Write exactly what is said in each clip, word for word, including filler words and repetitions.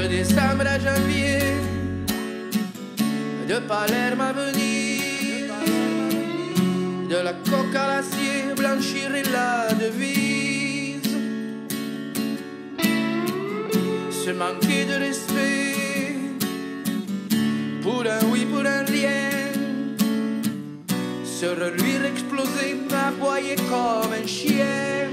De décembre à janvier, de Palerme à Venise, de la coque à l'acier, blanchir est la devise. Se manquer de respect, pour un oui, pour un rien, se reluire, exploser, aboyer comme un chien.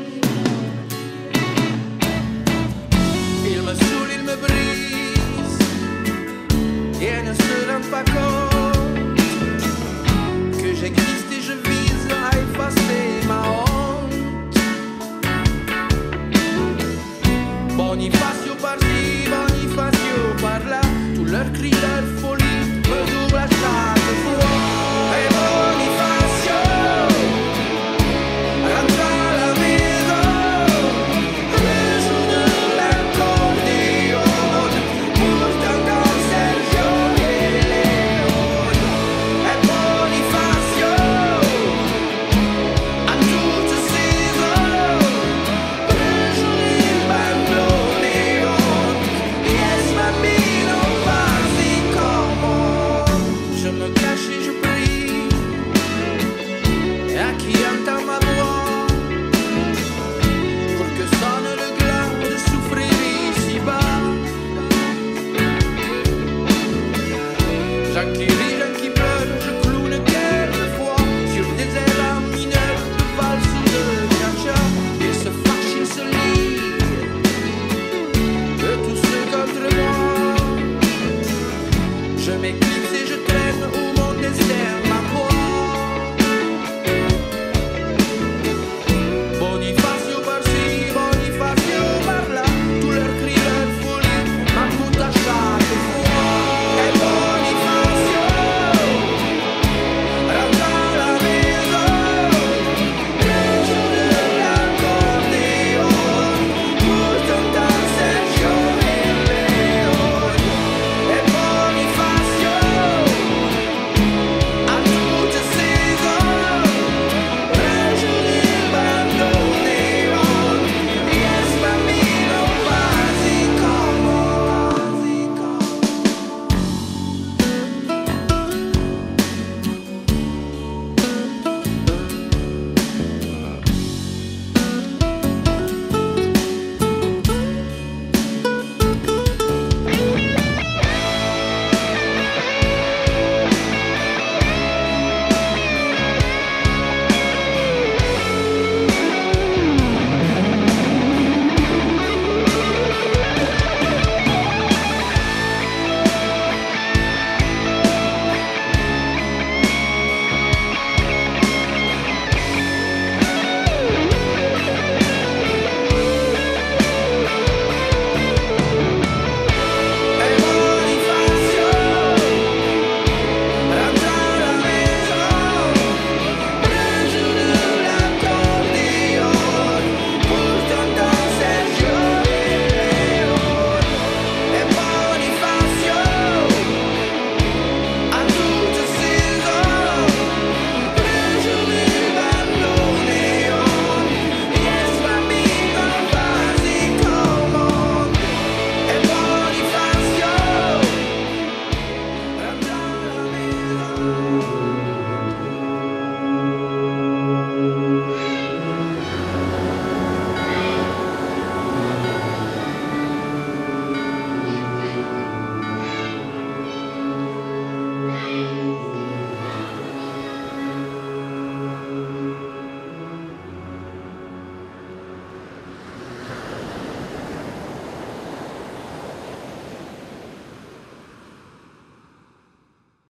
Il me saoule, il me brise, et ne se rend pas compte